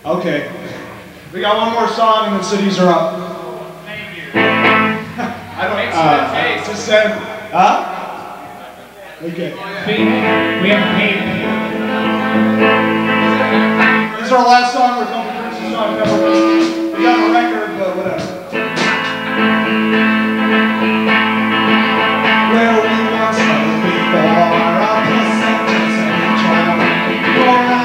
Okay. We got one more song and then cities are up. Thank you. I just said, huh? Okay. We haven't paid. This is our last song. We're going to finish the song. Peppermints. We got a record, but whatever. Where we once were before our placenta's and child. For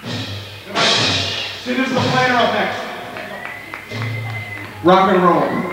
rock and roll.